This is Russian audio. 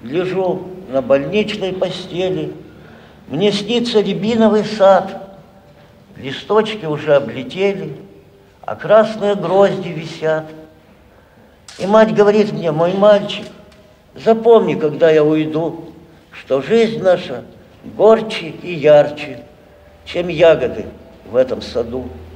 Лежу на больничной постели, мне снится рябиновый сад. Листочки уже облетели, а красные грозди висят. И мать говорит мне: мой мальчик, запомни, когда я уйду, что жизнь наша горче и ярче, чем ягоды в этом саду.